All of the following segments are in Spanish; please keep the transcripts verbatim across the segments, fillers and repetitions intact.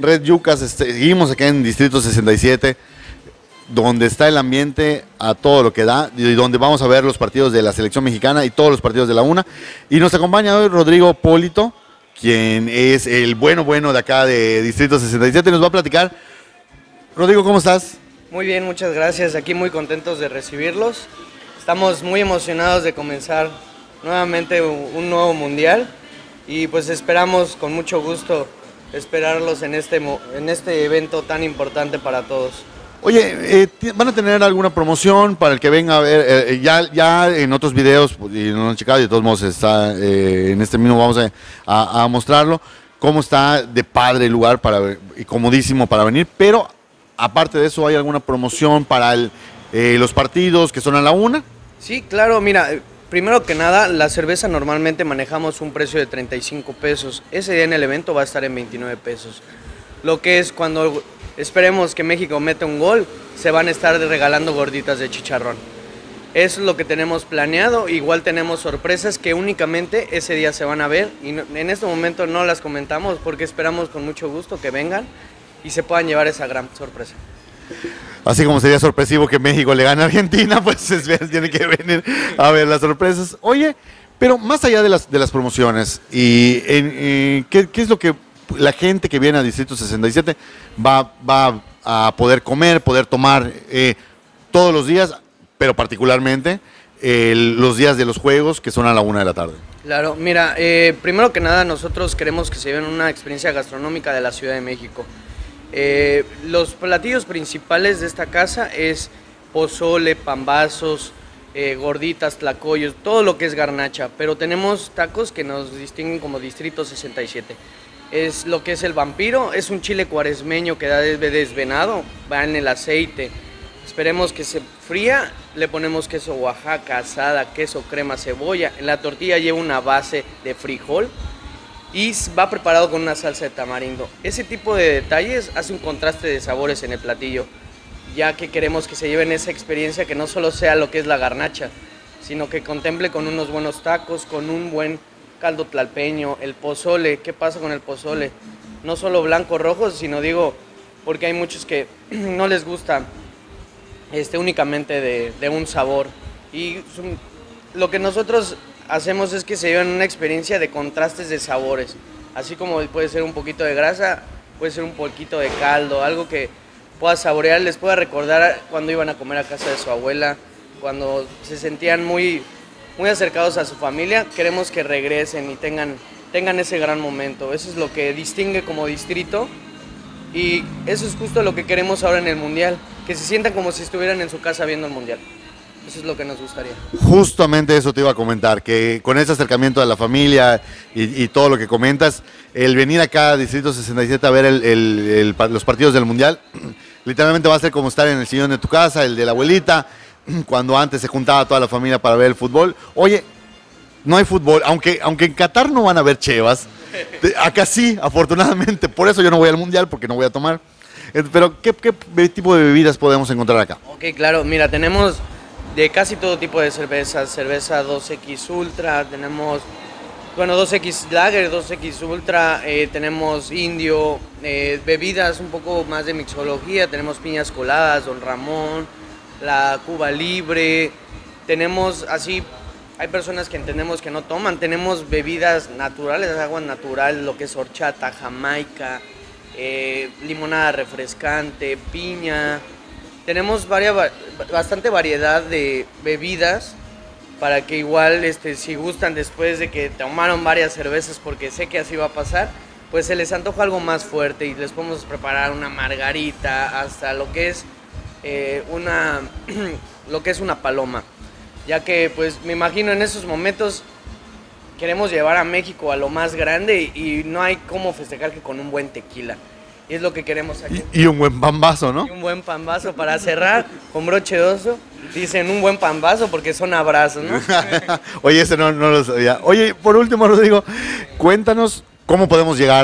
Red Yucas, este, seguimos aquí en Distrito sesenta y siete, donde está el ambiente a todo lo que da, y donde vamos a ver los partidos de la selección mexicana y todos los partidos de la UNA. Y nos acompaña hoy Rodrigo Polito, quien es el bueno bueno de acá de Distrito sesenta y siete, nos va a platicar. Rodrigo, ¿cómo estás? Muy bien, muchas gracias. Aquí muy contentos de recibirlos. Estamos muy emocionados de comenzar nuevamente un nuevo mundial y pues esperamos con mucho gusto esperarlos en este, en este evento tan importante para todos. Oye, eh, ¿van a tener alguna promoción para el que venga a ver? Eh, ya, ya en otros videos, pues, y no lo han checado, y de todos modos está, eh, en este mismo vamos a, a, a mostrarlo, cómo está de padre el lugar para, y comodísimo para venir, pero aparte de eso, ¿hay alguna promoción para el, eh, los partidos que son a la una? Sí, claro, mira, primero que nada, la cerveza normalmente manejamos un precio de treinta y cinco pesos. Ese día en el evento va a estar en veintinueve pesos. Lo que es cuando esperemos que México meta un gol, se van a estar regalando gorditas de chicharrón. Eso es lo que tenemos planeado. Igual tenemos sorpresas que únicamente ese día se van a ver. Y no, en este momento no las comentamos porque esperamos con mucho gusto que vengan y se puedan llevar esa gran sorpresa. Así como sería sorpresivo que México le gane a Argentina, pues tiene que venir a ver las sorpresas. Oye, pero más allá de las, de las promociones, y en, en, ¿qué, ¿qué es lo que la gente que viene a Distrito sesenta y siete va, va a poder comer, poder tomar eh, todos los días, pero particularmente eh, los días de los juegos, que son a la una de la tarde? Claro, mira, eh, primero que nada nosotros queremos que se lleven una experiencia gastronómica de la Ciudad de México. Eh, los platillos principales de esta casa es pozole, pambazos, eh, gorditas, tlacoyos, todo lo que es garnacha, pero tenemos tacos que nos distinguen como Distrito sesenta y siete. Es lo que es el vampiro, es un chile cuaresmeño que da desvenado, va en el aceite. Esperemos que se fría, le ponemos queso Oaxaca, asada, queso crema, cebolla. En la tortilla lleva una base de frijol y va preparado con una salsa de tamarindo. Ese tipo de detalles hace un contraste de sabores en el platillo, ya que queremos que se lleven esa experiencia que no solo sea lo que es la garnacha, sino que contemple con unos buenos tacos, con un buen caldo tlalpeño, el pozole. ¿Qué pasa con el pozole? No solo blanco, rojo, sino digo, porque hay muchos que no les gusta este, únicamente de, de un sabor. Y lo que nosotros hacemos es que se lleven una experiencia de contrastes de sabores, así como puede ser un poquito de grasa, puede ser un poquito de caldo, algo que pueda saborear, les pueda recordar cuando iban a comer a casa de su abuela, cuando se sentían muy, muy acercados a su familia. Queremos que regresen y tengan, tengan ese gran momento. Eso es lo que distingue como distrito y eso es justo lo que queremos ahora en el Mundial, que se sientan como si estuvieran en su casa viendo el Mundial. Eso es lo que nos gustaría. Justamente eso te iba a comentar, que con ese acercamiento de la familia y, y todo lo que comentas, el venir acá a Distrito sesenta y siete a ver el, el, el, los partidos del Mundial, literalmente va a ser como estar en el sillón de tu casa, el de la abuelita, cuando antes se juntaba toda la familia para ver el fútbol. Oye, no hay fútbol, aunque, aunque en Qatar no van a haber chevas, acá sí, afortunadamente, por eso yo no voy al Mundial, porque no voy a tomar. Pero, ¿qué, qué tipo de bebidas podemos encontrar acá? Ok, claro, mira, tenemos de casi todo tipo de cervezas, cerveza dos equis Ultra, tenemos, bueno, dos equis Lager, dos equis Ultra, eh, tenemos indio, eh, bebidas un poco más de mixología, tenemos piñas coladas, Don Ramón, la Cuba Libre, tenemos así, hay personas que entendemos que no toman, tenemos bebidas naturales, agua natural, lo que es horchata, jamaica, eh, limonada refrescante, piña. Tenemos varias, bastante variedad de bebidas para que igual, este, si gustan después de que tomaron varias cervezas, porque sé que así va a pasar, pues se les antoja algo más fuerte y les podemos preparar una margarita, hasta lo que es eh, una, lo que es una paloma. Ya que, pues, me imagino en esos momentos queremos llevar a México a lo más grande y, y no hay cómo festejar que con un buen tequila. Y es lo que queremos aquí. Y, y un buen pambazo, ¿no? Y un buen pambazo para cerrar con broche de oso. Dicen un buen pambazo porque son abrazos, ¿no? Oye, ese no, no lo sabía. Oye, por último, Rodrigo, cuéntanos cómo podemos llegar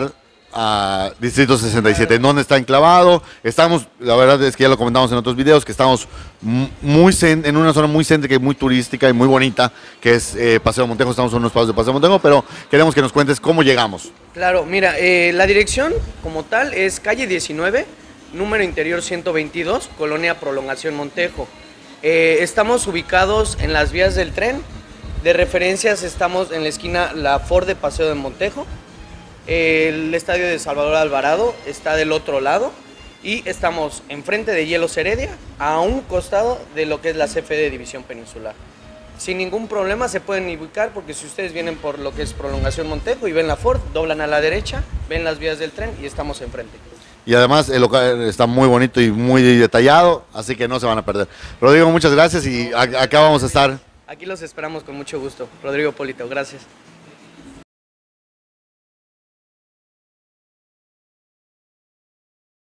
a Distrito sesenta y siete, en donde está enclavado. Estamos, la verdad es que ya lo comentamos en otros videos, que estamos muy en una zona muy céntrica y muy turística y muy bonita, que es eh, Paseo Montejo. Estamos en unos pasos de Paseo Montejo, pero queremos que nos cuentes cómo llegamos. Claro, mira, eh, la dirección como tal es calle diecinueve, número interior ciento veintidós, Colonia Prolongación Montejo. Eh, estamos ubicados en las vías del tren. De referencias estamos en la esquina La Ford de Paseo de Montejo. El estadio de Salvador Alvarado está del otro lado y estamos enfrente de Hielos Heredia, a un costado de lo que es la C F D División Peninsular. Sin ningún problema se pueden ubicar, porque si ustedes vienen por lo que es Prolongación Montejo y ven la Ford, doblan a la derecha, ven las vías del tren y estamos enfrente. Y además el local está muy bonito y muy detallado, así que no se van a perder. Rodrigo, muchas gracias y acá vamos a estar. Aquí los esperamos con mucho gusto. Rodrigo Polito, gracias.